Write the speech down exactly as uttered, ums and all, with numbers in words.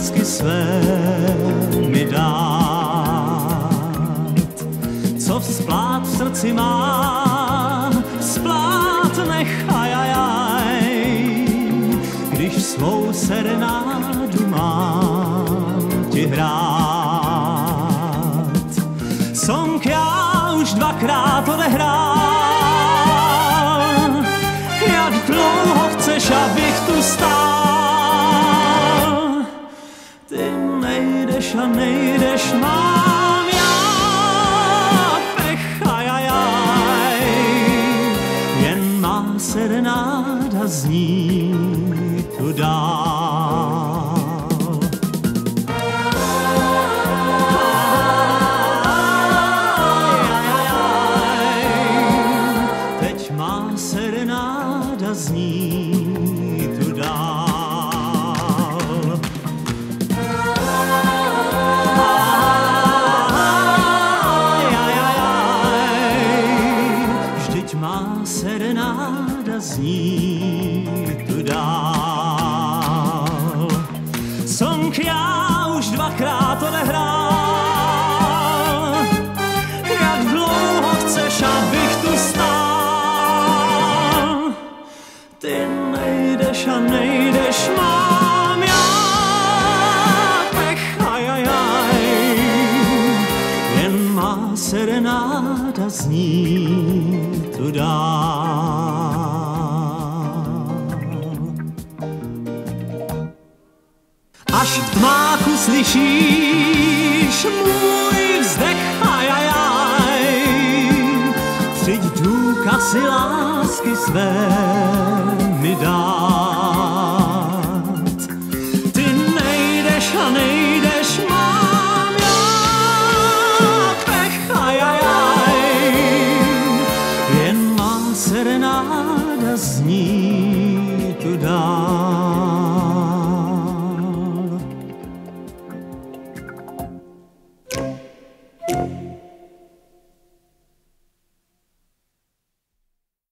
lásky své mi dát. Co vzplát v srdci mám, vzplát nechaj, aj, aj, když svou serenádu mám ti hrát. Song já už dvakrát odehrál, jak dlouho chceš, abych tu stál. Ty nejdeš a nejdeš, mám já pech, aj, aj, aj. Jen má serenáda zní tu dál. Teď má serenáda zní tu dál. Vždyť má serenáda zní tu dál. Song já už dvakrát odehrál, jak dlouho chceš, abych tu stál. Ty nejdeš a nejdeš, mám já pech, aj, aj, aj. Jen má serenáda zní tu dál. Až v tmáku slyšíš můj vzdech, aj, aj, aj. Přijď důkazy lásky své mi dát. Ty nejdeš a nejdeš,